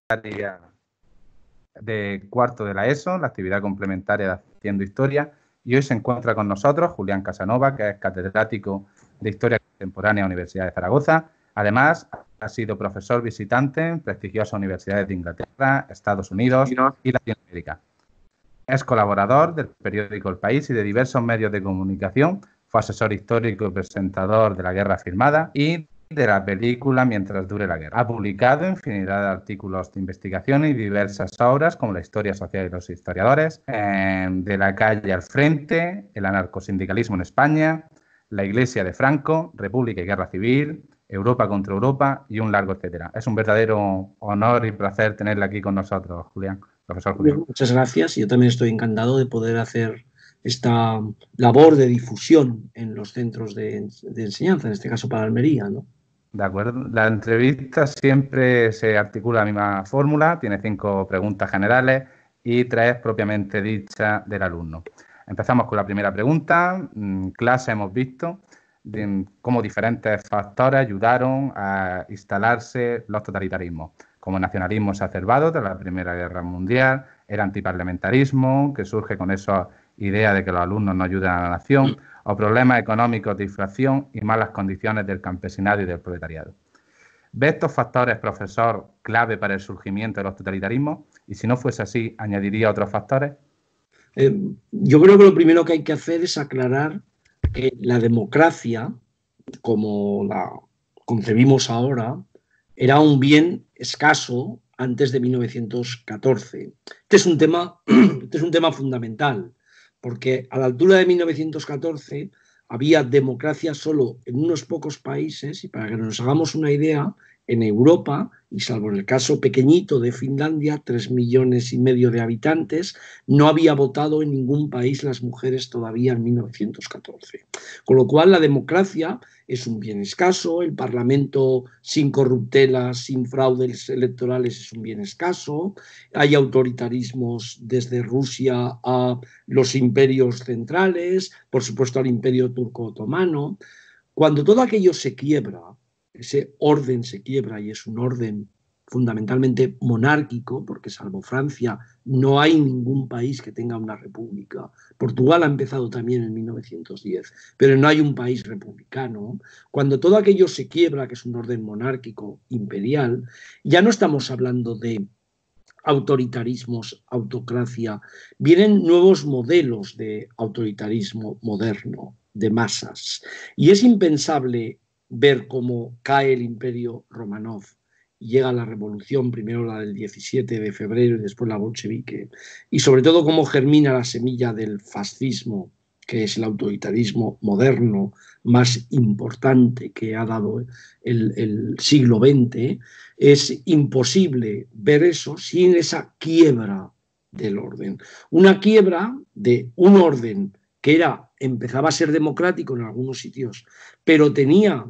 de cuarto de la ESO, la actividad complementaria de Haciendo Historia, y hoy se encuentra con nosotros Julián Casanova, que es catedrático de Historia Contemporánea en la Universidad de Zaragoza. Además, ha sido profesor visitante en prestigiosas universidades de Inglaterra, Estados Unidos y Latinoamérica. Es colaborador del periódico El País y de diversos medios de comunicación. Fue asesor histórico y presentador de La Guerra Firmada y de la película Mientras dure la guerra. Ha publicado infinidad de artículos de investigación y diversas obras como La historia social y los historiadores, De la calle al frente, El anarcosindicalismo en España, La Iglesia de Franco, República y Guerra Civil, Europa contra Europa y un largo etcétera. Es un verdadero honor y placer tenerla aquí con nosotros, Julián, profesor Julián. Muchas gracias. Yo también estoy encantado de poder hacer esta labor de difusión en los centros de enseñanza, en este caso para Almería, ¿no? De acuerdo. La entrevista siempre se articula la misma fórmula, tiene 5 preguntas generales y 3 propiamente dichas del alumno. Empezamos con la primera pregunta. En clase hemos visto cómo diferentes factores ayudaron a instalarse los totalitarismos, como el nacionalismo exacerbado de la Primera Guerra Mundial, el antiparlamentarismo, que surge con esa idea de que los alumnos no ayudan a la nación, o problemas económicos de inflación y malas condiciones del campesinado y del proletariado. ¿Ve estos factores, profesor, clave para el surgimiento de los totalitarismos? Y si no fuese así, ¿añadiría otros factores? Yo creo que lo primero que hay que hacer es aclarar que la democracia, como la concebimos ahora, era un bien escaso antes de 1914. Este es un tema fundamental, porque a la altura de 1914 había democracia solo en unos pocos países, y para que nos hagamos una idea, en Europa, y salvo en el caso pequeñito de Finlandia, 3,5 millones de habitantes, no había votado en ningún país las mujeres todavía en 1914. Con lo cual la democracia es un bien escaso, el Parlamento sin corruptelas, sin fraudes electorales es un bien escaso, hay autoritarismos desde Rusia a los imperios centrales, por supuesto al imperio turco-otomano. Cuando todo aquello se quiebra, ese orden se quiebra y es un orden fundamentalmente monárquico, porque salvo Francia no hay ningún país que tenga una república. Portugal ha empezado también en 1910, pero no hay un país republicano. Cuando todo aquello se quiebra, que es un orden monárquico imperial, ya no estamos hablando de autoritarismos, autocracia, vienen nuevos modelos de autoritarismo moderno, de masas. Y es impensable ver cómo cae el imperio Romanov, llega la revolución, primero la del 17 de febrero y después la bolchevique, y sobre todo cómo germina la semilla del fascismo, que es el autoritarismo moderno más importante que ha dado el siglo XX, es imposible ver eso sin esa quiebra del orden. Una quiebra de un orden que empezaba a ser democrático en algunos sitios, pero tenía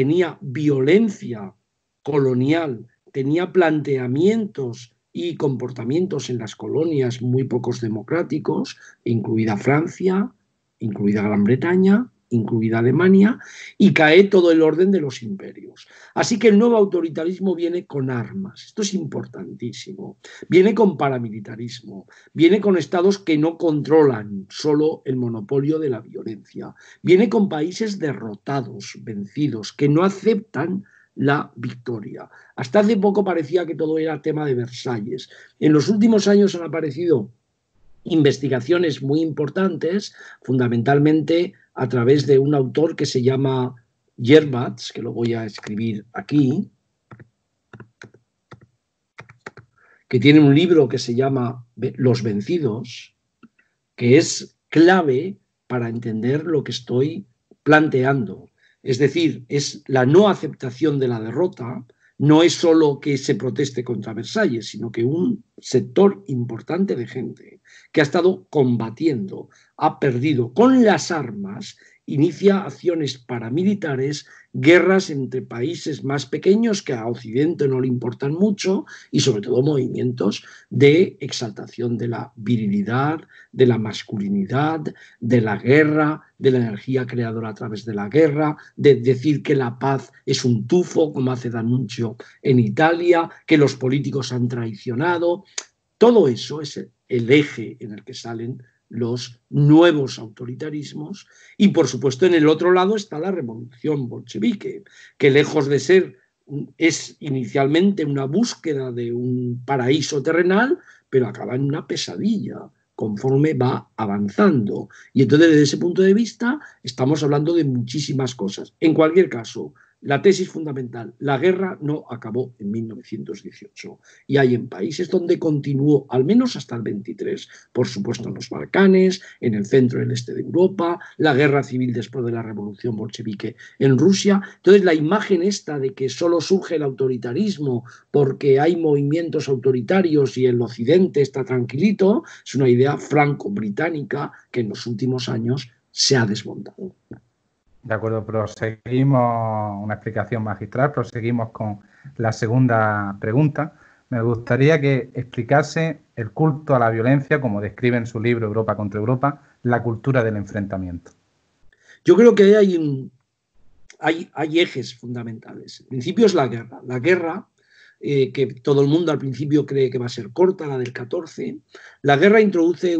violencia colonial, tenía planteamientos y comportamientos en las colonias muy pocos democráticos, incluida Francia, incluida Gran Bretaña, incluida Alemania, y cae todo el orden de los imperios. Así que el nuevo autoritarismo viene con armas, esto es importantísimo, viene con paramilitarismo, viene con estados que no controlan solo el monopolio de la violencia, viene con países derrotados, vencidos, que no aceptan la victoria. Hasta hace poco parecía que todo era tema de Versalles. En los últimos años han aparecido investigaciones muy importantes, fundamentalmente a través de un autor que se llama Yerbatz, que lo voy a escribir aquí, que tiene un libro que se llama Los vencidos, que es clave para entender lo que estoy planteando. Es decir, es la no aceptación de la derrota, no es solo que se proteste contra Versalles, sino que un sector importante de gente que ha estado combatiendo, ha perdido con las armas inicia acciones paramilitares, guerras entre países más pequeños que a Occidente no le importan mucho y sobre todo movimientos de exaltación de la virilidad, de la masculinidad, de la guerra, de la energía creadora a través de la guerra, de decir que la paz es un tufo, como hace D'Annunzio en Italia, que los políticos han traicionado. Todo eso es el eje en el que salen los nuevos autoritarismos y, por supuesto, en el otro lado está la revolución bolchevique, que lejos de ser, es inicialmente una búsqueda de un paraíso terrenal, pero acaba en una pesadilla conforme va avanzando. Y entonces, desde ese punto de vista, estamos hablando de muchísimas cosas. En cualquier caso, la tesis fundamental, la guerra no acabó en 1918 y hay en países donde continuó al menos hasta el 23, por supuesto en los Balcanes, en el centro y el este de Europa, la guerra civil después de la revolución bolchevique en Rusia. Entonces la imagen esta de que solo surge el autoritarismo porque hay movimientos autoritarios y el occidente está tranquilito, es una idea franco-británica que en los últimos años se ha desmontado. De acuerdo, proseguimos una explicación magistral, proseguimos con la segunda pregunta. Me gustaría que explicase el culto a la violencia, como describe en su libro Europa contra Europa, la cultura del enfrentamiento. Yo creo que hay ejes fundamentales. El principio es la guerra. La guerra, que todo el mundo al principio cree que va a ser corta, la del 14, la guerra introduce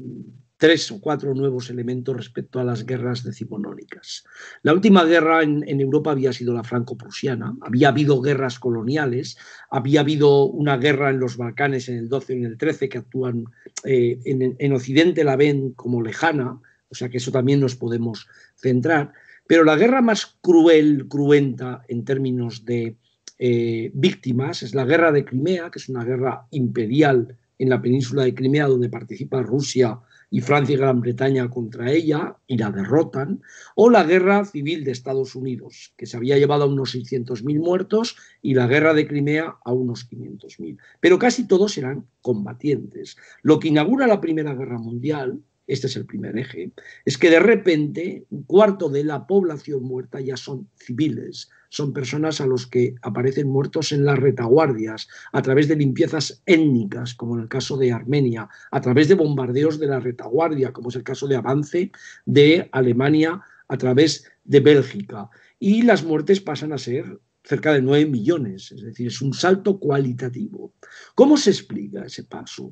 3 o 4 nuevos elementos respecto a las guerras decimonónicas. La última guerra en Europa había sido la franco-prusiana, había habido guerras coloniales, había habido una guerra en los Balcanes en el 12 y en el 13 que actúan, en Occidente la ven como lejana, o sea que eso también nos podemos centrar, pero la guerra más cruel, cruenta en términos de víctimas es la guerra de Crimea, que es una guerra imperial en la península de Crimea donde participa Rusia y Francia y Gran Bretaña contra ella y la derrotan, o la guerra civil de Estados Unidos, que se había llevado a unos 600.000 muertos, y la guerra de Crimea a unos 500.000. Pero casi todos eran combatientes. Lo que inaugura la Primera Guerra Mundial, este es el primer eje, es que de repente un cuarto de la población muerta ya son civiles, son personas a los que aparecen muertos en las retaguardias, a través de limpiezas étnicas, como en el caso de Armenia, a través de bombardeos de la retaguardia, como es el caso de Avance de Alemania, a través de Bélgica. Y las muertes pasan a ser cerca de 9 millones, es decir, es un salto cualitativo. ¿Cómo se explica ese paso?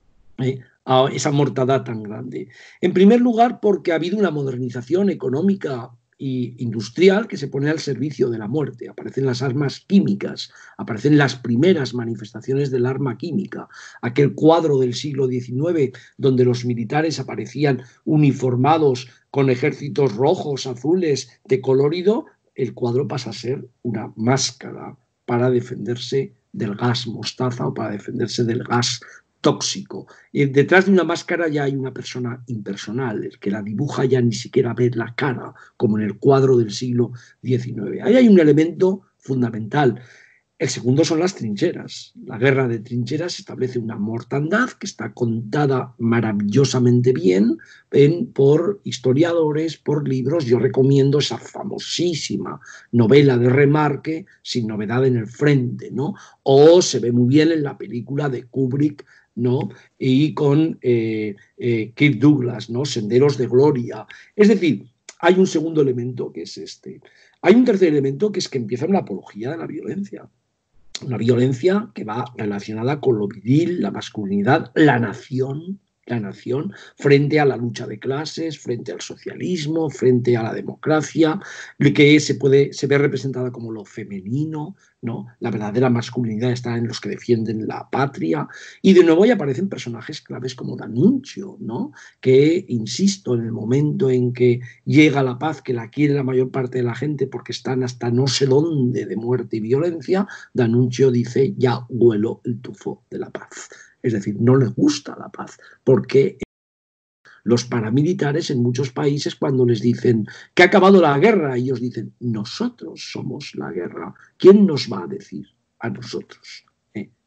A esa mortandad tan grande. En primer lugar, porque ha habido una modernización económica e industrial que se pone al servicio de la muerte. Aparecen las armas químicas, aparecen las primeras manifestaciones del arma química. Aquel cuadro del siglo XIX donde los militares aparecían uniformados con ejércitos rojos, azules, de colorido, el cuadro pasa a ser una máscara para defenderse del gas mostaza o para defenderse del gas tóxico. Y detrás de una máscara ya hay una persona impersonal, el que la dibuja ya ni siquiera ve la cara, como en el cuadro del siglo XIX. Ahí hay un elemento fundamental. El segundo son las trincheras. La guerra de trincheras establece una mortandad que está contada maravillosamente bien por historiadores, por libros. Yo recomiendo esa famosísima novela de Remarque, Sin novedad en el frente, ¿no? O se ve muy bien en la película de Kubrick, ¿no? Y con Kirk Douglas, ¿no? Senderos de Gloria. Es decir, hay un segundo elemento que es este. Hay un tercer elemento que es que empieza una apología de la violencia. Una violencia que va relacionada con lo viril, la masculinidad, la nación, frente a la lucha de clases, frente al socialismo, frente a la democracia, que se ve representada como lo femenino, ¿no? La verdadera masculinidad está en los que defienden la patria. Y de nuevo ahí aparecen personajes claves como D'Annunzio, ¿no? Que, insisto, en el momento en que llega la paz, que la quiere la mayor parte de la gente porque están hasta no sé dónde de muerte y violencia, D'Annunzio dice: ya huelo el tufo de la paz. Es decir, no les gusta la paz, porque los paramilitares en muchos países, cuando les dicen que ha acabado la guerra, ellos dicen: nosotros somos la guerra. ¿Quién nos va a decir a nosotros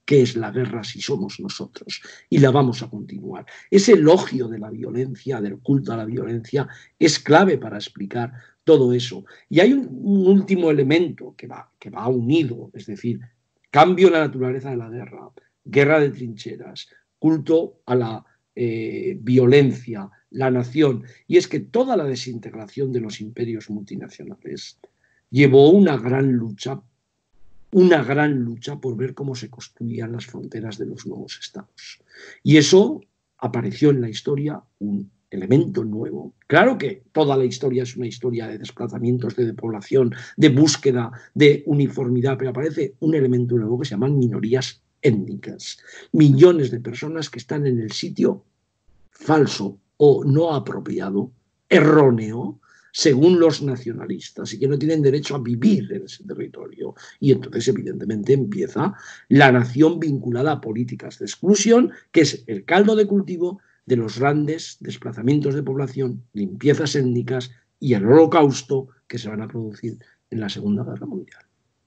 qué es la guerra si somos nosotros, y la vamos a continuar. Ese elogio de la violencia, del culto a la violencia, es clave para explicar todo eso. Y hay un último elemento que va unido, es decir, cambio en la naturaleza de la guerra, guerra de trincheras, culto a la violencia, la nación, y es que toda la desintegración de los imperios multinacionales llevó una gran lucha por ver cómo se construían las fronteras de los nuevos estados. Y eso apareció en la historia un elemento nuevo. Claro que toda la historia es una historia de desplazamientos, de depoblación, de búsqueda, de uniformidad, pero aparece un elemento nuevo que se llaman minorías étnicas. Millones de personas que están en el sitio falso o no apropiado, erróneo, según los nacionalistas, y que no tienen derecho a vivir en ese territorio. Y entonces, evidentemente, empieza la nación vinculada a políticas de exclusión, que es el caldo de cultivo de los grandes desplazamientos de población, limpiezas étnicas y el holocausto que se van a producir en la Segunda Guerra Mundial.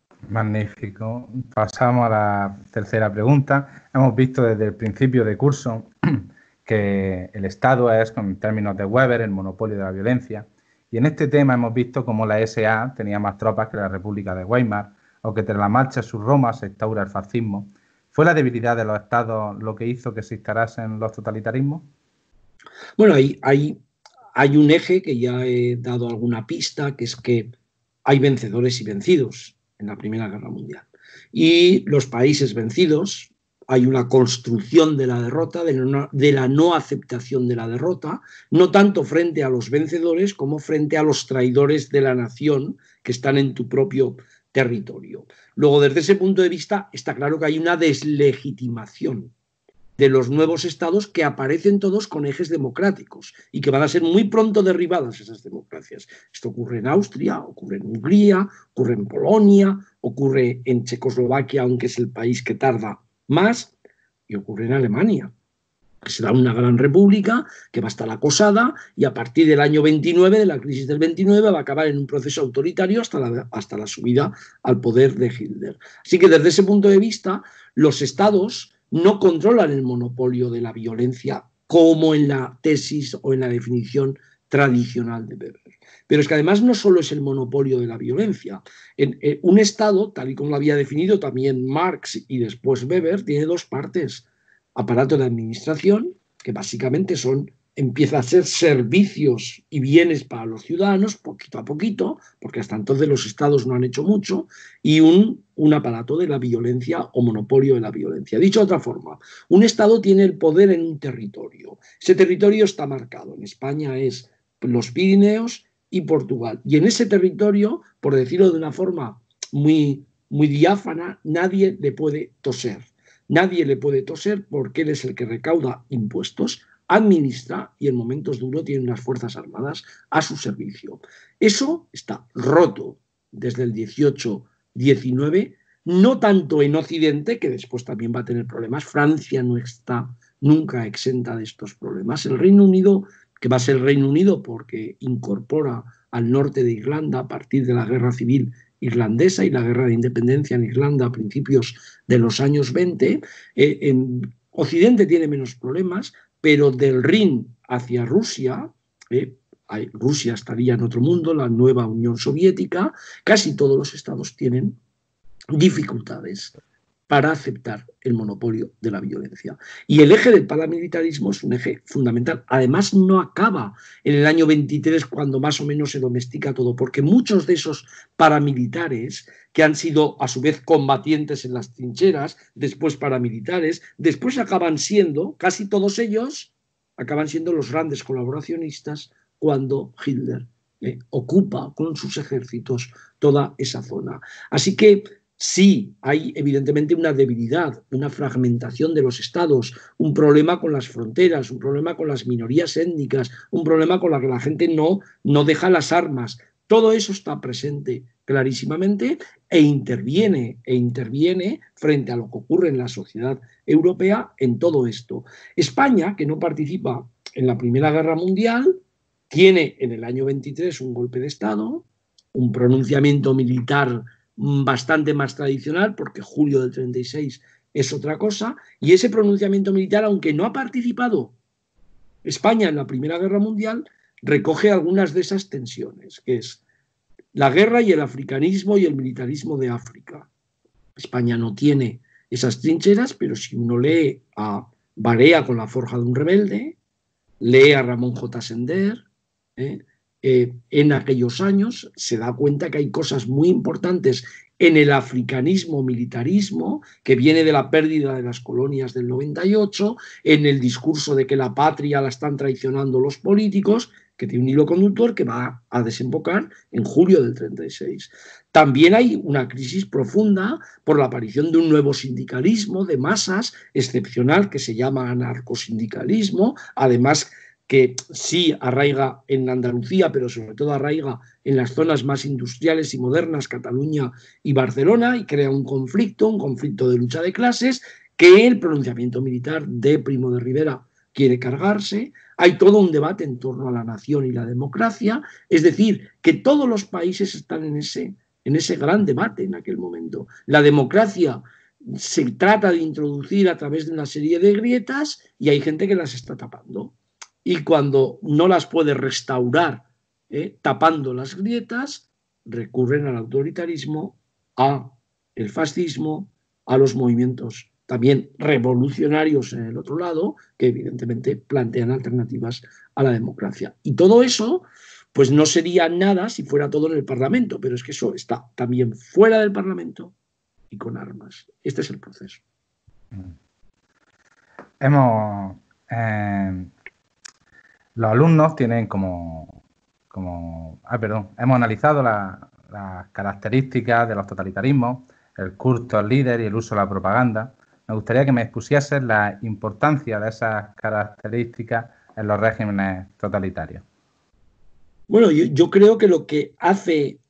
Magnífico. Pasamos a la tercera pregunta. Hemos visto desde el principio de curso que el Estado es, en términos de Weber, el monopolio de la violencia. Y en este tema hemos visto cómo la SA tenía más tropas que la República de Weimar, o que tras la marcha sur Roma se instaura el fascismo. ¿Fue la debilidad de los estados lo que hizo que se instalasen los totalitarismos? Bueno, hay un eje que ya he dado alguna pista, que es que hay vencedores y vencidos en la Primera Guerra Mundial. Y los países vencidos, hay una construcción de la derrota, de la no aceptación de la derrota, no tanto frente a los vencedores como frente a los traidores de la nación que están en tu propio territorio. Luego, desde ese punto de vista, está claro que hay una deslegitimación de los nuevos estados que aparecen todos con ejes democráticos y que van a ser muy pronto derribadas esas democracias. Esto ocurre en Austria, ocurre en Hungría, ocurre en Polonia, ocurre en Checoslovaquia, aunque es el país que tarda más, y ocurre en Alemania, que será una gran república que va a estar acosada y a partir del año 29, de la crisis del 29, va a acabar en un proceso autoritario hasta la subida al poder de Hitler. Así que desde ese punto de vista, los estados no controlan el monopolio de la violencia como en la tesis o en la definición tradicional de Weber. Pero es que además no solo es el monopolio de la violencia. Un Estado, tal y como lo había definido también Marx y después Weber, tiene dos partes. Aparato de administración, que básicamente empieza a ser servicios y bienes para los ciudadanos, poquito a poquito, porque hasta entonces los estados no han hecho mucho, y un aparato de la violencia o monopolio de la violencia. Dicho de otra forma, un estado tiene el poder en un territorio. Ese territorio está marcado. En España es los Pirineos y Portugal. Y en ese territorio, por decirlo de una forma muy, muy diáfana, nadie le puede toser. Nadie le puede toser porque él es el que recauda impuestos, administra y en momentos duros tiene unas fuerzas armadas a su servicio. Eso está roto desde el 18-19, no tanto en Occidente, que después también va a tener problemas. Francia no está nunca exenta de estos problemas. El Reino Unido, que va a ser el Reino Unido porque incorpora al norte de Irlanda a partir de la Guerra Civil irlandesa y la guerra de independencia en Irlanda a principios de los años 20. En Occidente tiene menos problemas, pero del Rin hacia Rusia, Rusia estaría en otro mundo, la nueva Unión Soviética, casi todos los estados tienen dificultades para aceptar el monopolio de la violencia. Y el eje del paramilitarismo es un eje fundamental. Además, no acaba en el año 23 cuando más o menos se domestica todo, porque muchos de esos paramilitares que han sido a su vez combatientes en las trincheras, después paramilitares, después acaban siendo, casi todos ellos, acaban siendo los grandes colaboracionistas cuando Hitler ocupa con sus ejércitos toda esa zona. Así que sí, hay evidentemente una debilidad, una fragmentación de los estados, un problema con las fronteras, un problema con las minorías étnicas, un problema con la que la gente no deja las armas. Todo eso está presente clarísimamente e interviene frente a lo que ocurre en la sociedad europea en todo esto. España, que no participa en la Primera Guerra Mundial, tiene en el año 23 un golpe de Estado, un pronunciamiento militar bastante más tradicional, porque julio del 36 es otra cosa, y ese pronunciamiento militar, aunque no ha participado España en la Primera Guerra Mundial, recoge algunas de esas tensiones, que es la guerra y el africanismo y el militarismo de África. España no tiene esas trincheras, pero si uno lee a Barea con la forja de un rebelde, lee a Ramón J. Sender, en aquellos años se da cuenta que hay cosas muy importantes en el africanismo militarismo, que viene de la pérdida de las colonias del 98, en el discurso de que la patria la están traicionando los políticos, que tiene un hilo conductor que va a desembocar en julio del 36. También hay una crisis profunda por la aparición de un nuevo sindicalismo de masas excepcional que se llama anarcosindicalismo, además que sí arraiga en Andalucía, pero sobre todo arraiga en las zonas más industriales y modernas, Cataluña y Barcelona, y crea un conflicto de lucha de clases, que el pronunciamiento militar de Primo de Rivera quiere cargarse. Hay todo un debate en torno a la nación y la democracia, es decir, que todos los países están en ese gran debate en aquel momento. La democracia se trata de introducir a través de una serie de grietas y hay gente que las está tapando. Y cuando no las puede restaurar tapando las grietas, recurren al autoritarismo, al fascismo, a los movimientos también revolucionarios en el otro lado, que evidentemente plantean alternativas a la democracia. Y todo eso, pues no sería nada si fuera todo en el Parlamento, pero es que eso está también fuera del Parlamento y con armas. Este es el proceso. Los alumnos tienen hemos analizado las características de los totalitarismos, el culto al líder y el uso de la propaganda. Me gustaría que me expusieses la importancia de esas características en los regímenes totalitarios. Bueno, yo creo que lo que hace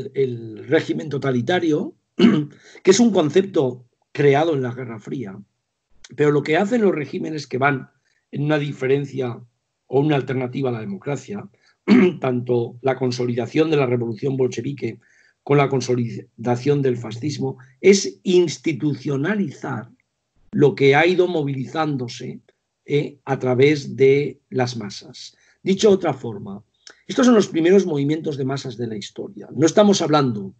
el régimen totalitario, que es un concepto creado en la Guerra Fría, pero lo que hacen los regímenes que van en una diferencia o una alternativa a la democracia, tanto la consolidación de la revolución bolchevique con la consolidación del fascismo, es institucionalizar lo que ha ido movilizándose a través de las masas. Dicho de otra forma, estos son los primeros movimientos de masas de la historia. No estamos hablando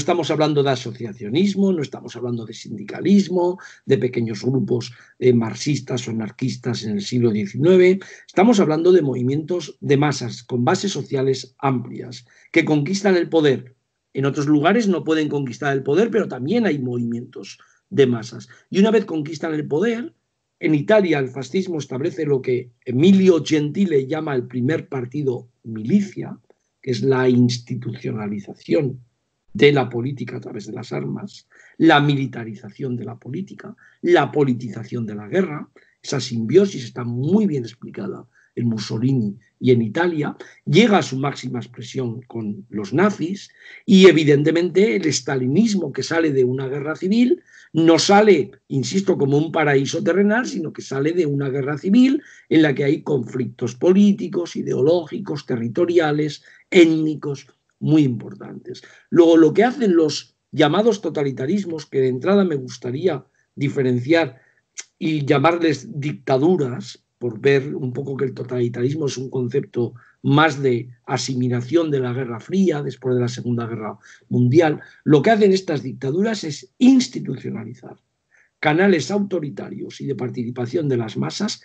de asociacionismo, no estamos hablando de sindicalismo, de pequeños grupos marxistas o anarquistas en el siglo XIX. Estamos hablando de movimientos de masas con bases sociales amplias que conquistan el poder. En otros lugares no pueden conquistar el poder, pero también hay movimientos de masas. Y una vez conquistan el poder, en Italia el fascismo establece lo que Emilio Gentile llama el primer partido milicia, que es la institucionalización de la política a través de las armas, la militarización de la política, la politización de la guerra. Esa simbiosis está muy bien explicada en Mussolini y en Italia, llega a su máxima expresión con los nazis y evidentemente el estalinismo que sale de una guerra civil no sale, insisto, como un paraíso terrenal, sino que sale de una guerra civil en la que hay conflictos políticos, ideológicos, territoriales, étnicos, muy importantes. Luego, lo que hacen los llamados totalitarismos, que de entrada me gustaría diferenciar y llamarles dictaduras, por ver un poco que el totalitarismo es un concepto más de asimilación de la Guerra Fría después de la Segunda Guerra Mundial, lo que hacen estas dictaduras es institucionalizar canales autoritarios y de participación de las masas,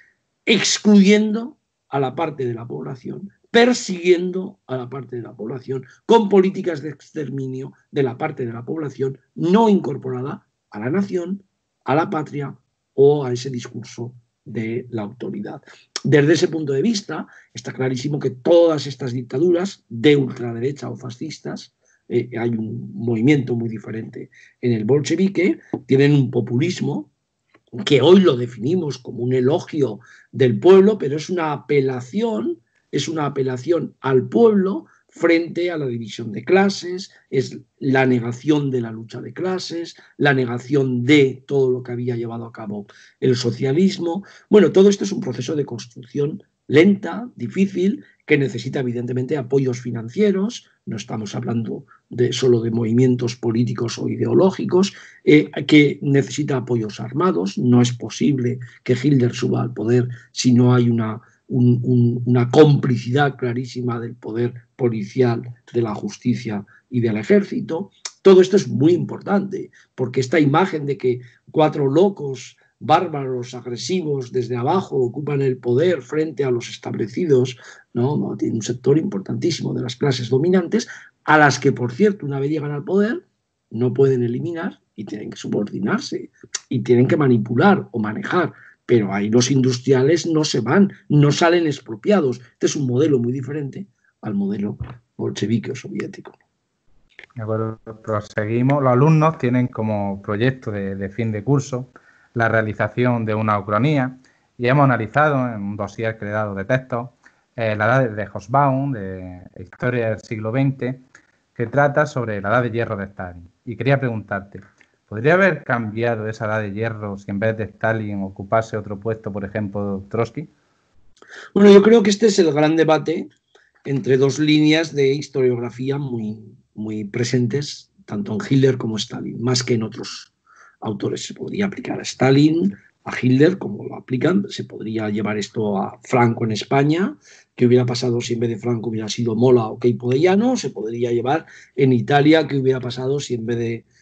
excluyendo a la parte de la población, persiguiendo a la parte de la población con políticas de exterminio de la parte de la población no incorporada a la nación, a la patria o a ese discurso de la autoridad. Desde ese punto de vista, está clarísimo que todas estas dictaduras de ultraderecha o fascistas, hay un movimiento muy diferente en el bolchevique, tienen un populismo que hoy lo definimos como un elogio del pueblo, pero es una apelación al pueblo frente a la división de clases, es la negación de la lucha de clases, la negación de todo lo que había llevado a cabo el socialismo. Bueno, todo esto es un proceso de construcción lenta, difícil, que necesita evidentemente apoyos financieros, no estamos hablando solo de movimientos políticos o ideológicos, que necesita apoyos armados. No es posible que Hitler suba al poder si no hay una complicidad clarísima del poder policial, de la justicia y del ejército. Todo esto es muy importante, porque esta imagen de que 4 locos bárbaros, agresivos, desde abajo, ocupan el poder frente a los establecidos, no, tiene un sector importantísimo de las clases dominantes, a las que, por cierto, una vez llegan al poder, no pueden eliminar y tienen que subordinarse y tienen que manipular o manejar. Pero ahí los industriales no se van, no salen expropiados. Este es un modelo muy diferente al modelo bolchevique o soviético. De acuerdo, proseguimos. Los alumnos tienen como proyecto de fin de curso la realización de una ucronía y hemos analizado en un dossier que le he dado de textos la edad de Hobsbawm, de Historia del siglo XX, que trata sobre la edad de hierro de Stalin. Y quería preguntarte, ¿podría haber cambiado esa edad de hierro si en vez de Stalin ocupase otro puesto, por ejemplo, Trotsky? Bueno, yo creo que este es el gran debate entre 2 líneas de historiografía muy presentes, tanto en Hitler como Stalin, más que en otros autores. Se podría aplicar a Stalin, a Hitler, como lo aplican, se podría llevar esto a Franco en España, qué hubiera pasado si en vez de Franco hubiera sido Mola o Keipo de Llano, se podría llevar en Italia, qué hubiera pasado si en vez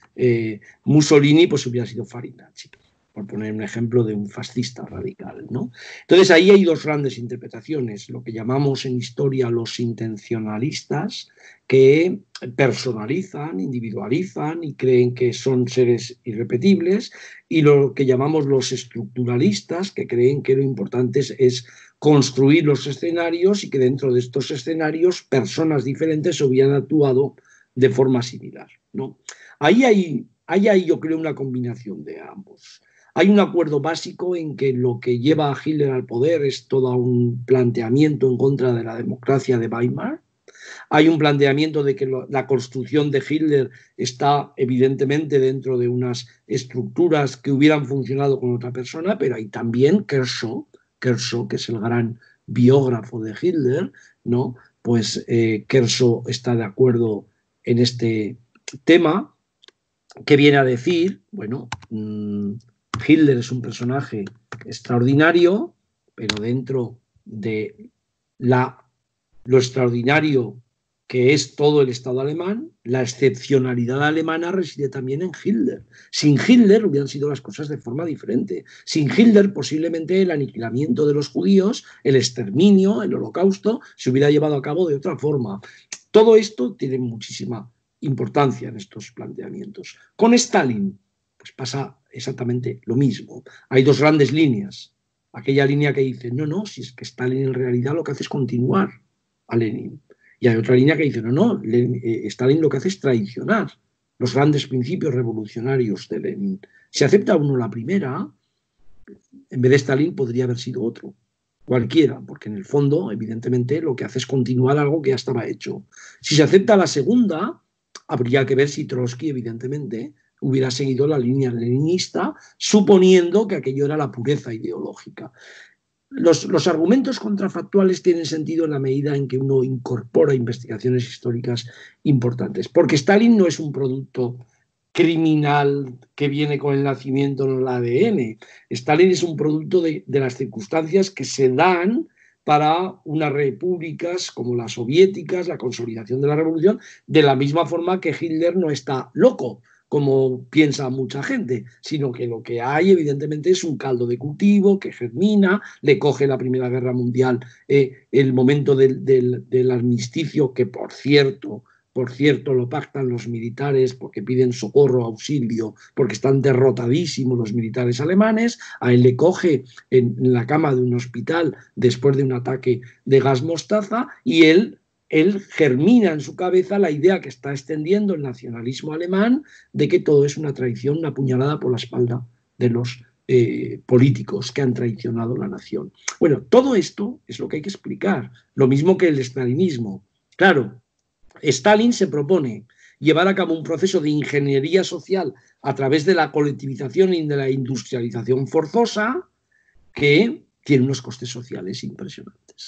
de Mussolini pues hubiera sido Farinacci, por poner un ejemplo de un fascista radical, ¿no? Entonces ahí hay 2 grandes interpretaciones, lo que llamamos en historia los intencionalistas, que personalizan, individualizan y creen que son seres irrepetibles, y lo que llamamos los estructuralistas, que creen que lo importante es construir los escenarios y que dentro de estos escenarios personas diferentes hubieran actuado de forma similar, ¿no? Ahí hay yo creo una combinación de ambos. Hay un acuerdo básico en que lo que lleva a Hitler al poder es todo un planteamiento en contra de la democracia de Weimar. Hay un planteamiento de que la construcción de Hitler está evidentemente dentro de unas estructuras que hubieran funcionado con otra persona, pero hay también Kershaw, que es el gran biógrafo de Hitler, ¿no? Pues Kershaw está de acuerdo en este tema, que viene a decir, bueno, Hitler es un personaje extraordinario, pero dentro de lo extraordinario que es todo el Estado alemán, la excepcionalidad alemana reside también en Hitler. Sin Hitler hubieran sido las cosas de forma diferente. Sin Hitler posiblemente el aniquilamiento de los judíos, el exterminio, el holocausto, se hubiera llevado a cabo de otra forma. Todo esto tiene muchísima importancia en estos planteamientos. Con Stalin pues pasa exactamente lo mismo. Hay 2 grandes líneas. Aquella línea que dice, no, si es que Stalin en realidad lo que hace es continuar a Lenin. Y hay otra línea que dice, no, Stalin lo que hace es traicionar los grandes principios revolucionarios de Lenin. Si acepta uno la primera, en vez de Stalin podría haber sido otro, cualquiera, porque en el fondo, evidentemente, lo que hace es continuar algo que ya estaba hecho. Si se acepta la segunda, habría que ver si Trotsky, evidentemente, hubiera seguido la línea leninista, suponiendo que aquello era la pureza ideológica. Los argumentos contrafactuales tienen sentido en la medida en que uno incorpora investigaciones históricas importantes, porque Stalin no es un producto criminal que viene con el nacimiento en el ADN. Stalin es un producto de las circunstancias que se dan para unas repúblicas como las soviéticas, la consolidación de la revolución, de la misma forma que Hitler no está loco, como piensa mucha gente, sino que lo que hay evidentemente es un caldo de cultivo que germina, le coge la Primera Guerra Mundial el momento del armisticio, que por cierto lo pactan los militares porque piden socorro, auxilio, porque están derrotadísimos los militares alemanes. A él le coge en la cama de un hospital después de un ataque de gas mostaza y él germina en su cabeza la idea que está extendiendo el nacionalismo alemán de que todo es una traición, una puñalada por la espalda de los políticos que han traicionado la nación. Bueno, todo esto es lo que hay que explicar, lo mismo que el stalinismo. Claro, Stalin se propone llevar a cabo un proceso de ingeniería social a través de la colectivización y de la industrialización forzosa que tiene unos costes sociales impresionantes.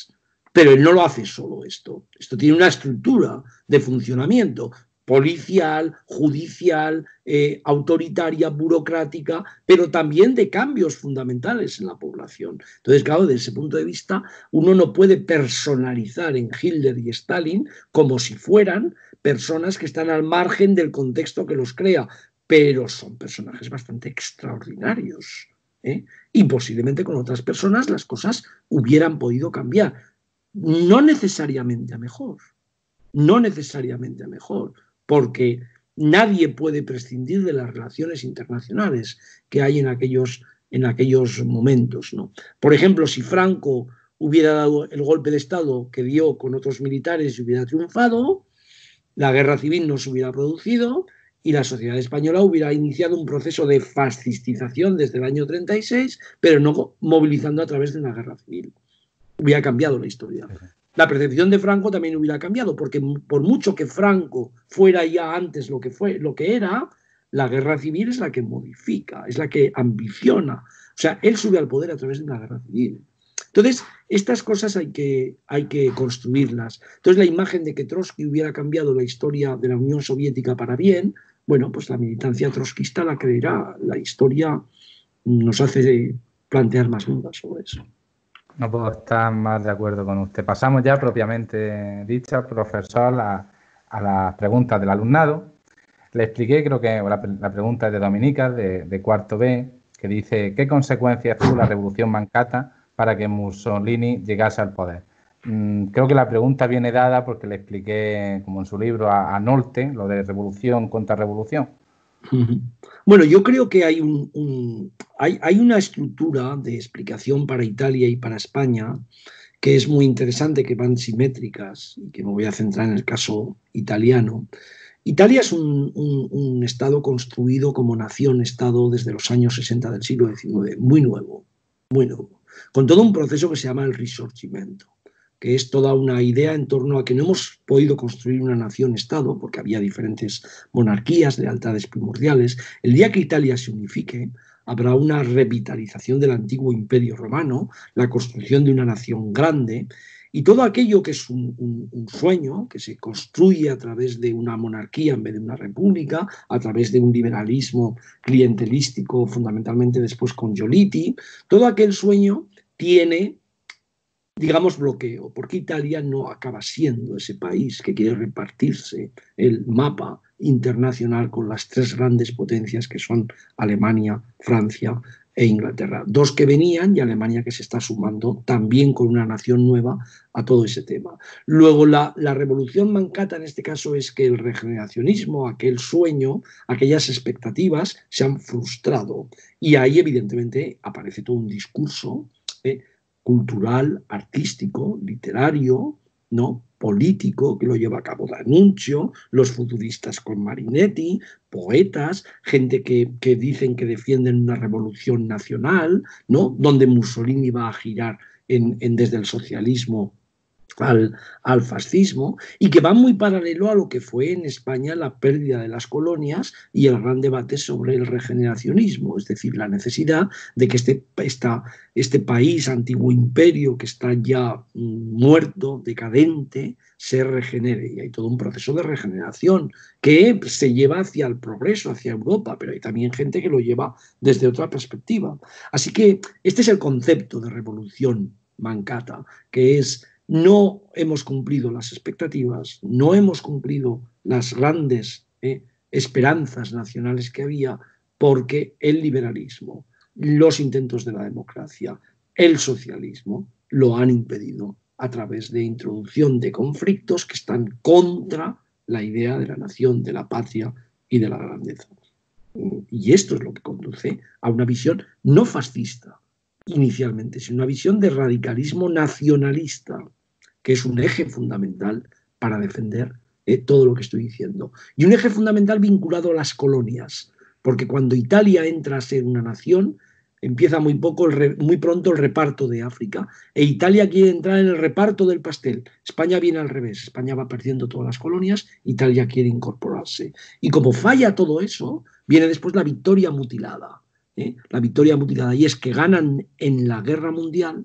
Pero él no lo hace solo esto. Esto tiene una estructura de funcionamiento policial, judicial, autoritaria, burocrática, pero también de cambios fundamentales en la población. Entonces, claro, desde ese punto de vista, uno no puede personalizar en Hitler y Stalin como si fueran personas que están al margen del contexto que los crea, pero son personajes bastante extraordinarios. Y posiblemente con otras personas las cosas hubieran podido cambiar. No necesariamente a mejor, no necesariamente a mejor, porque nadie puede prescindir de las relaciones internacionales que hay en aquellos momentos, ¿no? Por ejemplo, si Franco hubiera dado el golpe de Estado que dio con otros militares y hubiera triunfado, la guerra civil no se hubiera producido y la sociedad española hubiera iniciado un proceso de fascistización desde el año 36, pero no movilizando a través de una guerra civil. Hubiera cambiado la historia. La percepción de Franco también hubiera cambiado, porque por mucho que Franco fuera ya antes lo que era, la guerra civil es la que modifica, es la que ambiciona. O sea, él sube al poder a través de una guerra civil. Entonces, estas cosas hay que construirlas. Entonces, la imagen de que Trotsky hubiera cambiado la historia de la Unión Soviética para bien, bueno, pues la militancia trotskista la creerá. La historia nos hace plantear más dudas sobre eso. No puedo estar más de acuerdo con usted. Pasamos ya propiamente dicha, profesor, a las preguntas del alumnado. Le expliqué, creo que la pregunta es de Dominica, de cuarto B, que dice: ¿qué consecuencias tuvo la Revolución Mancata para que Mussolini llegase al poder? Creo que la pregunta viene dada porque le expliqué, como en su libro, a Nolte, lo de revolución contra revolución. Bueno, yo creo que hay una estructura de explicación para Italia y para España que es muy interesante, que van simétricas, y que me voy a centrar en el caso italiano. Italia es un estado construido como nación-estado desde los años 60 del siglo XIX, muy nuevo, con todo un proceso que se llama el Risorgimento, que es toda una idea en torno a que no hemos podido construir una nación-estado, porque había diferentes monarquías, lealtades primordiales. El día que Italia se unifique, habrá una revitalización del antiguo imperio romano, la construcción de una nación grande, y todo aquello que es un sueño, que se construye a través de una monarquía en vez de una república, a través de un liberalismo clientelístico, fundamentalmente después con Giolitti, todo aquel sueño tiene, digamos, bloqueo, porque Italia no acaba siendo ese país que quiere repartirse el mapa internacional con las tres grandes potencias que son Alemania, Francia e Inglaterra. Dos que venían y Alemania que se está sumando también con una nación nueva a todo ese tema. Luego la revolución mancata en este caso es que el regeneracionismo, aquel sueño, aquellas expectativas se han frustrado y ahí evidentemente aparece todo un discurso cultural, artístico, literario, ¿no? Político, que lo lleva a cabo D'Annunzio, los futuristas con Marinetti, poetas, gente que dicen que defienden una revolución nacional, ¿no? Donde Mussolini va a girar desde el socialismo al fascismo, y que va muy paralelo a lo que fue en España la pérdida de las colonias y el gran debate sobre el regeneracionismo, es decir, la necesidad de que este país, antiguo imperio que está ya muerto, decadente, se regenere. Y hay todo un proceso de regeneración que se lleva hacia el progreso, hacia Europa, pero hay también gente que lo lleva desde otra perspectiva. Así que este es el concepto de revolución mancata, que es: no hemos cumplido las expectativas, no hemos cumplido las grandes esperanzas nacionales que había, porque el liberalismo, los intentos de la democracia, el socialismo lo han impedido a través de introducción de conflictos que están contra la idea de la nación, de la patria y de la grandeza. Y esto es lo que conduce a una visión no fascista inicialmente, sino una visión de radicalismo nacionalista, que es un eje fundamental para defender todo lo que estoy diciendo. Y un eje fundamental vinculado a las colonias, porque cuando Italia entra a ser una nación, empieza muy pronto el reparto de África, e Italia quiere entrar en el reparto del pastel. España viene al revés, España va perdiendo todas las colonias, Italia quiere incorporarse. Y como falla todo eso, viene después la victoria mutilada. La victoria mutilada, y es que ganan en la guerra mundial,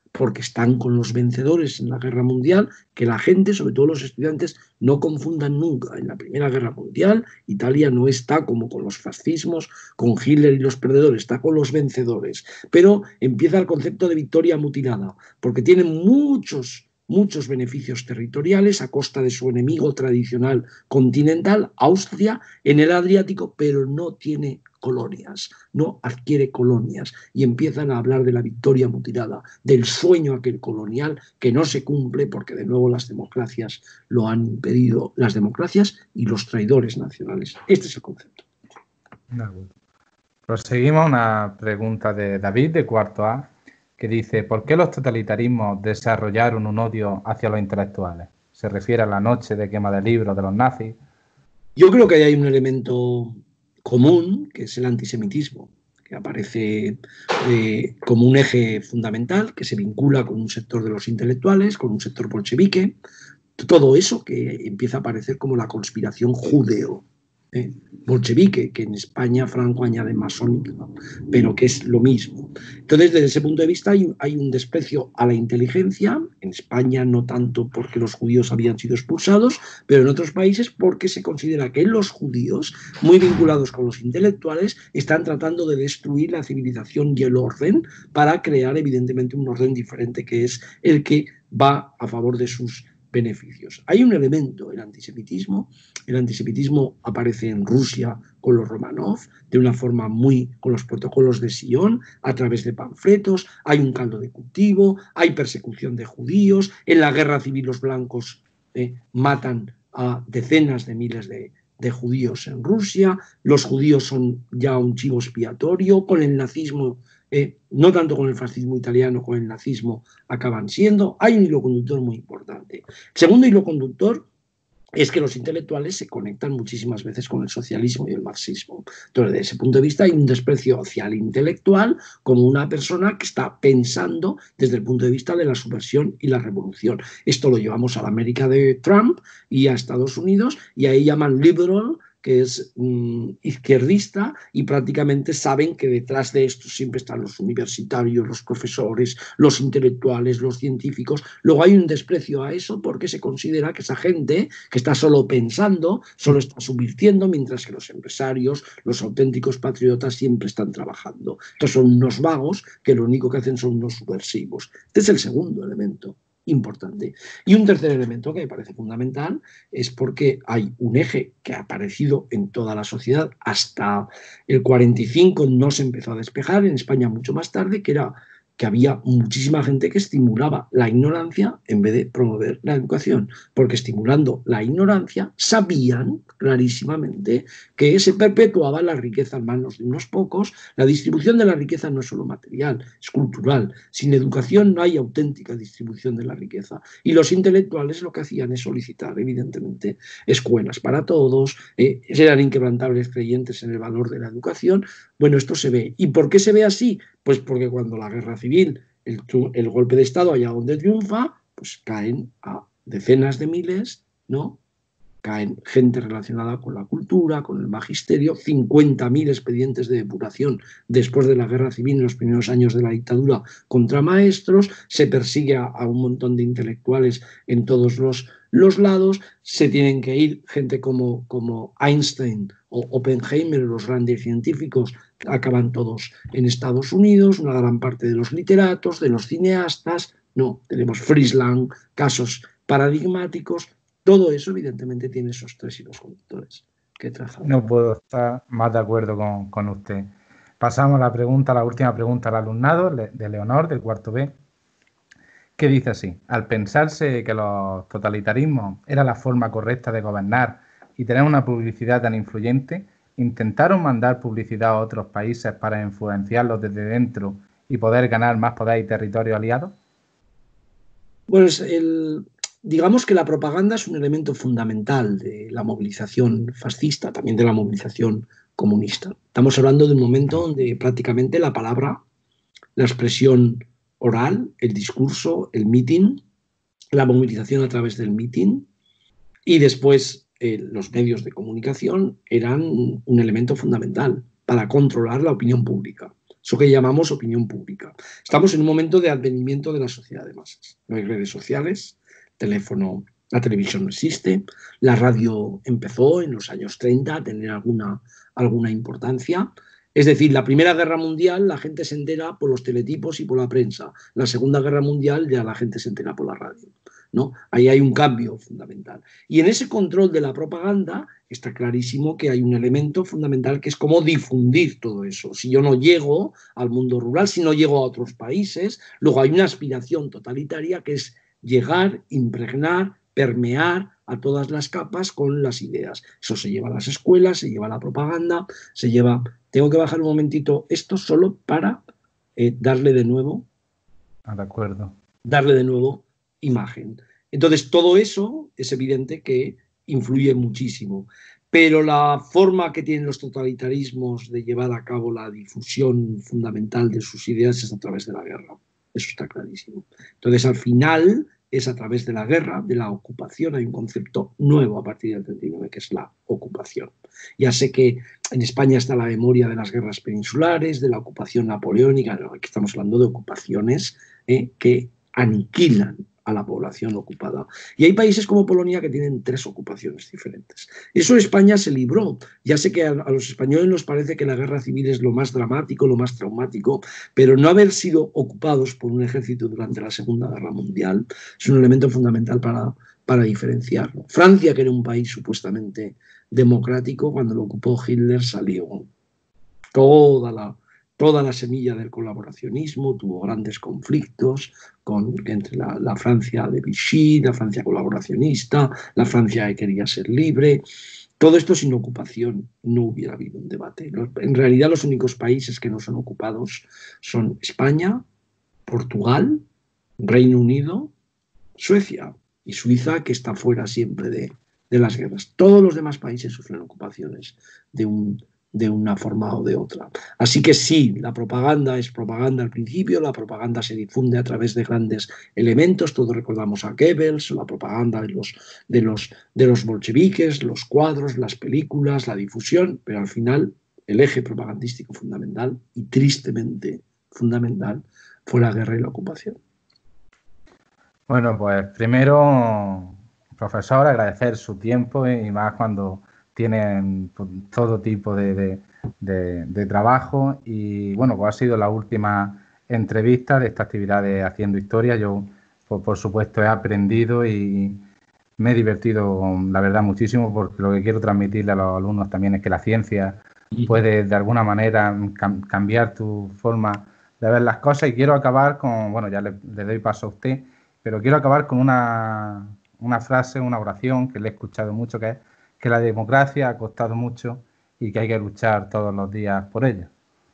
porque están con los vencedores en la guerra mundial, que la gente, sobre todo los estudiantes, no confundan nunca. En la Primera Guerra Mundial, Italia no está como con los fascismos, con Hitler y los perdedores, está con los vencedores. Pero empieza el concepto de victoria mutilada, porque tiene muchos beneficios territoriales a costa de su enemigo tradicional continental, Austria, en el Adriático, pero no tiene colonias, no adquiere colonias, y empiezan a hablar de la victoria mutilada, del sueño aquel colonial que no se cumple porque de nuevo las democracias lo han impedido, las democracias y los traidores nacionales. Este es el concepto. Proseguimos una pregunta de David, de cuarto A, que dice: ¿por qué los totalitarismos desarrollaron un odio hacia los intelectuales? ¿Se refiere a la noche de quema de libros de los nazis? Yo creo que hay un elemento común, que es el antisemitismo, que aparece como un eje fundamental, que se vincula con un sector de los intelectuales, con un sector bolchevique, todo eso que empieza a aparecer como la conspiración judeo bolchevique, que en España Franco añade masónica, pero que es lo mismo. Entonces, desde ese punto de vista hay un desprecio a la inteligencia, en España no tanto porque los judíos habían sido expulsados, pero en otros países porque se considera que los judíos, muy vinculados con los intelectuales, están tratando de destruir la civilización y el orden para crear evidentemente un orden diferente, que es el que va a favor de sus beneficios. Hay un elemento, el antisemitismo aparece en Rusia con los Romanov, de una forma con los protocolos de Sion, a través de panfletos, hay un caldo de cultivo, hay persecución de judíos, en la guerra civil los blancos matan a decenas de miles de judíos en Rusia, los judíos son ya un chivo expiatorio, con el nazismo, no tanto con el fascismo italiano, con el nazismo acaban siendo. Hay un hilo conductor muy importante. El segundo hilo conductor es que los intelectuales se conectan muchísimas veces con el socialismo y el marxismo. Entonces, desde ese punto de vista hay un desprecio hacia el intelectual como una persona que está pensando desde el punto de vista de la subversión y la revolución. Esto lo llevamos a la América de Trump y a Estados Unidos, y ahí llaman liberal, que es izquierdista, y prácticamente saben que detrás de esto siempre están los universitarios, los profesores, los intelectuales, los científicos. Luego hay un desprecio a eso porque se considera que esa gente que está solo pensando, solo está subvirtiendo, mientras que los empresarios, los auténticos patriotas siempre están trabajando. Estos son unos vagos que lo único que hacen son unos subversivos. Este es el segundo elemento importante. Y un tercer elemento que me parece fundamental es porque hay un eje que ha aparecido en toda la sociedad hasta el 45, no se empezó a despejar, en España mucho más tarde, que era que había muchísima gente que estimulaba la ignorancia en vez de promover la educación, porque estimulando la ignorancia sabían clarísimamente que se perpetuaba la riqueza en manos de unos pocos. La distribución de la riqueza no es solo material, es cultural. Sin educación no hay auténtica distribución de la riqueza. Y los intelectuales lo que hacían es solicitar, evidentemente, escuelas para todos, eran inquebrantables creyentes en el valor de la educación. Bueno, esto se ve. ¿Y por qué se ve así? Pues porque cuando la guerra civil, el golpe de Estado allá donde triunfa, pues caen a decenas de miles, ¿no? Caen gente relacionada con la cultura, con el magisterio, 50.000 expedientes de depuración después de la guerra civil en los primeros años de la dictadura contra maestros, se persigue a un montón de intelectuales en todos los lados, se tienen que ir gente como Einstein o Oppenheimer, los grandes científicos, acaban todos en Estados Unidos, una gran parte de los literatos, de los cineastas, no, tenemos Friesland, casos paradigmáticos. Todo eso, evidentemente, tiene esos tres hilos conductores que trazamos. No puedo estar más de acuerdo con usted. Pasamos a la última pregunta al alumnado, de Leonor, del cuarto B, que dice así: al pensarse que los totalitarismos era la forma correcta de gobernar y tener una publicidad tan influyente, ¿intentaron mandar publicidad a otros países para influenciarlos desde dentro y poder ganar más poder y territorio aliado? Bueno, digamos que la propaganda es un elemento fundamental de la movilización fascista, también de la movilización comunista. Estamos hablando de un momento donde prácticamente la palabra, la expresión oral, el discurso, el meeting, la movilización a través del meeting y después los medios de comunicación eran un elemento fundamental para controlar la opinión pública. eso que llamamos opinión pública. Estamos en un momento de advenimiento de la sociedad de masas. No hay redes sociales, teléfono, la televisión no existe, la radio empezó en los años 30 a tener alguna importancia. Es decir, la Primera Guerra Mundial la gente se entera por los teletipos y por la prensa. La Segunda Guerra Mundial ya la gente se entera por la radio, ¿no? Ahí hay un cambio fundamental. Y en ese control de la propaganda está clarísimo que hay un elemento fundamental que es cómo difundir todo eso. Si yo no llego al mundo rural, si no llego a otros países, luego hay una aspiración totalitaria que es llegar, impregnar, permear a todas las capas con las ideas. Eso se lleva a las escuelas, se lleva a la propaganda, se lleva... Tengo que bajar un momentito esto solo para darle de nuevo... De acuerdo. Darle de nuevo imagen. Entonces, todo eso es evidente que influye muchísimo. Pero la forma que tienen los totalitarismos de llevar a cabo la difusión fundamental de sus ideas es a través de la guerra. Eso está clarísimo. Entonces, al final, es a través de la guerra, de la ocupación. Hay un concepto nuevo a partir del 39, que es la ocupación. Ya sé que en España está la memoria de las guerras peninsulares, de la ocupación napoleónica. No, aquí estamos hablando de ocupaciones que aniquilan a la población ocupada. Y hay países como Polonia que tienen 3 ocupaciones diferentes. Eso España se libró. Ya sé que a los españoles nos parece que la guerra civil es lo más dramático, lo más traumático, pero no haber sido ocupados por un ejército durante la Segunda Guerra Mundial es un elemento fundamental para diferenciarlo. Francia, que era un país supuestamente democrático, cuando lo ocupó Hitler salió toda la semilla del colaboracionismo, tuvo grandes conflictos entre la Francia de Vichy, la Francia colaboracionista, la Francia que quería ser libre. Todo esto sin ocupación no hubiera habido un debate. En realidad los únicos países que no son ocupados son España, Portugal, Reino Unido, Suecia y Suiza, que está fuera siempre de las guerras. Todos los demás países sufren ocupaciones de una forma o de otra. Así que sí, la propaganda es propaganda al principio, la propaganda se difunde a través de grandes elementos, todos recordamos a Goebbels, la propaganda de los bolcheviques, los cuadros, las películas, la difusión, pero al final el eje propagandístico fundamental y tristemente fundamental fue la guerra y la ocupación. Bueno, pues primero, profesor, agradecer su tiempo y más cuando tienen todo tipo de trabajo y bueno, pues ha sido la última entrevista de esta actividad de Haciendo Historia. Yo, pues, por supuesto, he aprendido y me he divertido, la verdad, muchísimo, porque lo que quiero transmitirle a los alumnos también es que la ciencia puede, de alguna manera, cambiar tu forma de ver las cosas. Y quiero acabar con, bueno, ya le doy paso a usted, pero quiero acabar con una frase, una oración que le he escuchado mucho, que es que la democracia ha costado mucho y que hay que luchar todos los días por ella.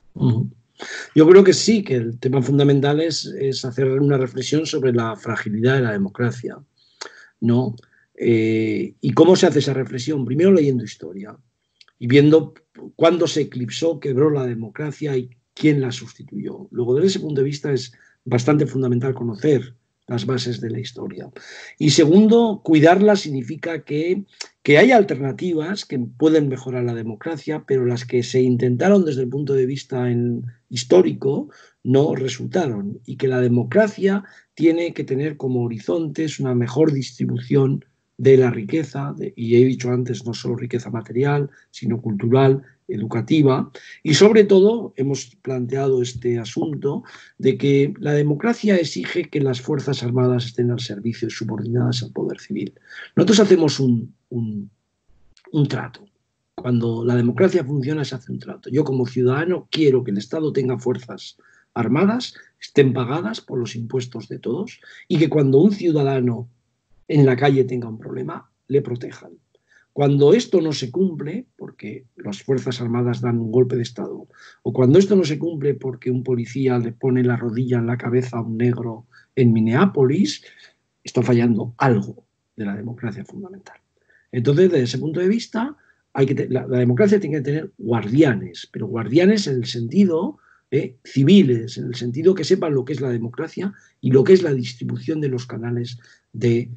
Yo creo que sí, que el tema fundamental es hacer una reflexión sobre la fragilidad de la democracia, ¿no? ¿Y cómo se hace esa reflexión? Primero leyendo historia y viendo cuándo se eclipsó, quebró la democracia y quién la sustituyó. Luego, desde ese punto de vista, es bastante fundamental conocer las bases de la historia. Y segundo, cuidarla significa que hay alternativas que pueden mejorar la democracia, pero las que se intentaron desde el punto de vista histórico no resultaron, y que la democracia tiene que tener como horizontes una mejor distribución de la riqueza, y he dicho antes, no solo riqueza material, sino cultural, educativa, y sobre todo hemos planteado este asunto de que la democracia exige que las Fuerzas Armadas estén al servicio y subordinadas al poder civil. Nosotros hacemos un trato. Cuando la democracia funciona se hace un trato. Yo como ciudadano quiero que el Estado tenga fuerzas armadas, estén pagadas por los impuestos de todos y que cuando un ciudadano en la calle tenga un problema, le protejan. Cuando esto no se cumple, porque las Fuerzas Armadas dan un golpe de Estado, o cuando esto no se cumple porque un policía le pone la rodilla en la cabeza a un negro en Minneapolis, está fallando algo de la democracia fundamental. Entonces, desde ese punto de vista, la democracia tiene que tener guardianes, pero guardianes en el sentido civiles, en el sentido que sepan lo que es la democracia y lo que es la distribución de los canales de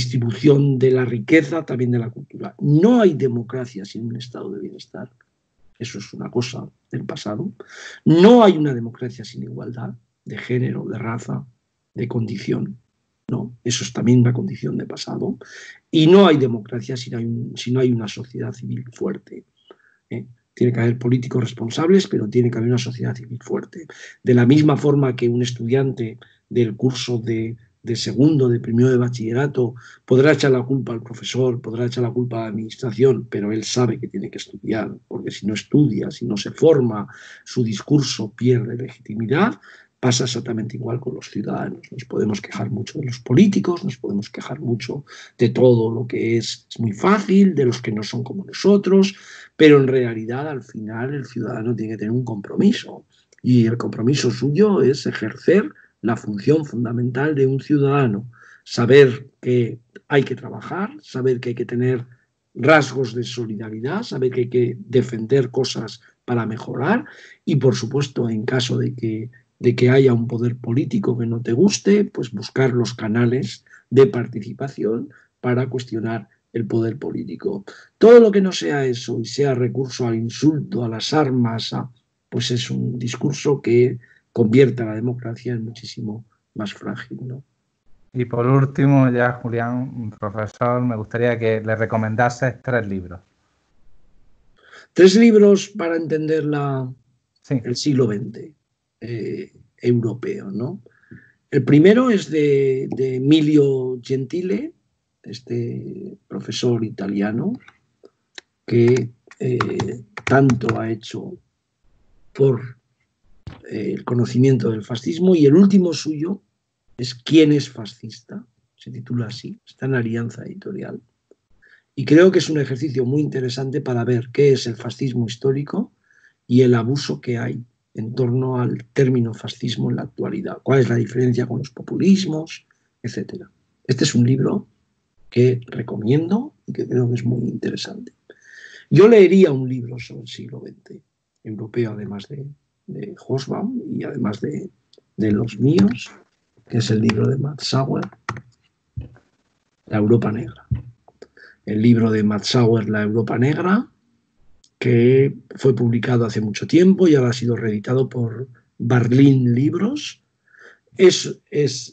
distribución de la riqueza, también de la cultura. No hay democracia sin un estado de bienestar. eso es una cosa del pasado. No hay una democracia sin igualdad de género, de raza, de condición. No, eso es también una condición de pasado. Y no hay democracia si no hay una sociedad civil fuerte. Tiene que haber políticos responsables, pero tiene que haber una sociedad civil fuerte. De la misma forma que un estudiante del curso de segundo, de primero de bachillerato, podrá echar la culpa al profesor, podrá echar la culpa a la administración, pero él sabe que tiene que estudiar, porque si no estudia, si no se forma, su discurso pierde legitimidad. Pasa exactamente igual con los ciudadanos. Nos podemos quejar mucho de los políticos, nos podemos quejar mucho de todo lo que es muy fácil, de los que no son como nosotros, pero en realidad al final el ciudadano tiene que tener un compromiso y el compromiso suyo es ejercer la función fundamental de un ciudadano, saber que hay que trabajar, saber que hay que tener rasgos de solidaridad, saber que hay que defender cosas para mejorar y por supuesto en caso de que haya un poder político que no te guste, pues buscar los canales de participación para cuestionar el poder político. Todo lo que no sea eso y sea recurso al insulto, a las armas, pues es un discurso que convierte a la democracia en muchísimo más frágil, ¿no? Y por último, ya Julián, profesor, me gustaría que le recomendases 3 libros. 3 libros para entender Sí. el siglo XX europeo, ¿no? El primero es de Emilio Gentile, este profesor italiano que tanto ha hecho por el conocimiento del fascismo, y el último suyo es ¿Quién es fascista? Se titula así, está en Alianza Editorial. Y creo que es un ejercicio muy interesante para ver qué es el fascismo histórico y el abuso que hay en torno al término fascismo en la actualidad. ¿Cuál es la diferencia con los populismos, etcétera? Este es un libro que recomiendo y que creo que es muy interesante. Yo leería un libro sobre el siglo XX europeo, además de Hobsbawm y además de los míos, que es el libro de Matt Sauer, La Europa Negra. El libro de Matt Sauer, La Europa Negra, que fue publicado hace mucho tiempo y ahora ha sido reeditado por Barlín Libros, es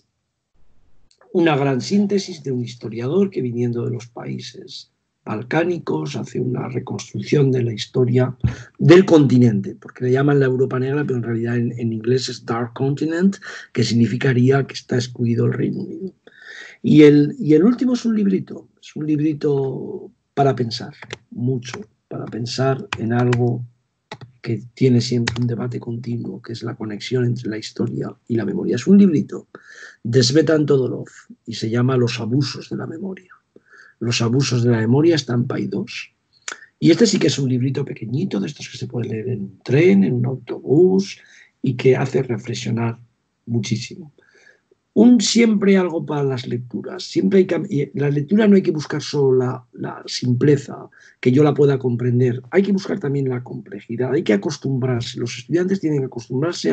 una gran síntesis de un historiador que, viniendo de los países balcánicos, hace una reconstrucción de la historia del continente, porque le llaman la Europa Negra, pero en realidad en inglés es Dark Continent, que significaría que está excluido el Reino Unido. Y el último es un librito para pensar, mucho, para pensar en algo que tiene siempre un debate continuo, que es la conexión entre la historia y la memoria. Es un librito de Svetan Todorov y se llama Los abusos de la memoria. Los abusos de la memoria está en Paidós. Y este sí que es un librito pequeñito, de estos que se puede leer en un tren, en un autobús, y que hace reflexionar muchísimo. Siempre algo para las lecturas. Siempre la lectura no hay que buscar solo la simpleza, que yo la pueda comprender. Hay que buscar también la complejidad. Hay que acostumbrarse. Los estudiantes tienen que acostumbrarse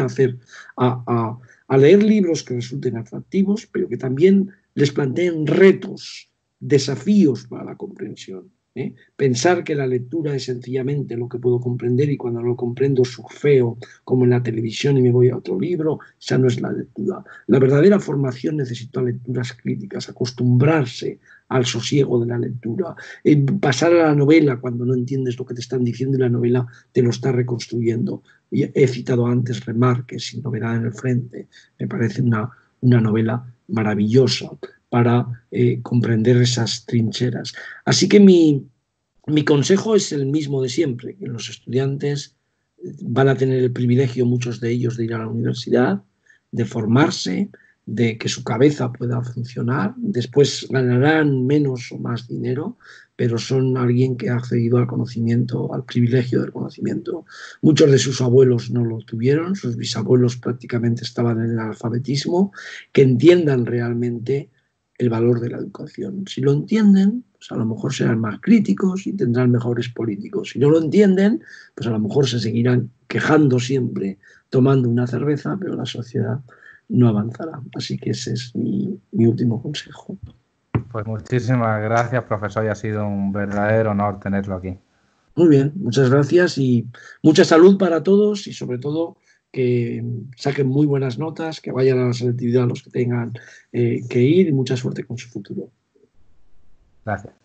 a leer libros que resulten atractivos, pero que también les planteen retos, desafíos para la comprensión. Pensar que la lectura es sencillamente lo que puedo comprender y cuando lo comprendo surfeo como en la televisión y me voy a otro libro, esa no es la lectura. La verdadera formación necesita lecturas críticas, acostumbrarse al sosiego de la lectura, pasar a la novela cuando no entiendes lo que te están diciendo y la novela te lo está reconstruyendo. Y he citado antes Remarque, Sin novedad en el frente, me parece una novela maravillosa para comprender esas trincheras. Así que mi consejo es el mismo de siempre, que los estudiantes van a tener el privilegio, muchos de ellos, de ir a la universidad, de formarse, de que su cabeza pueda funcionar. Después ganarán menos o más dinero, pero son alguien que ha accedido al conocimiento, al privilegio del conocimiento. Muchos de sus abuelos no lo tuvieron, sus bisabuelos prácticamente estaban en el alfabetismo, que entiendan realmente el valor de la educación. Si lo entienden, pues a lo mejor serán más críticos y tendrán mejores políticos. Si no lo entienden, pues a lo mejor se seguirán quejando siempre, tomando una cerveza, pero la sociedad no avanzará. Así que ese es mi último consejo. Pues muchísimas gracias, profesor, y ha sido un verdadero honor tenerlo aquí. Muy bien, muchas gracias y mucha salud para todos y sobre todo que saquen muy buenas notas, que vayan a la selectividad los que tengan que ir y mucha suerte con su futuro. Gracias.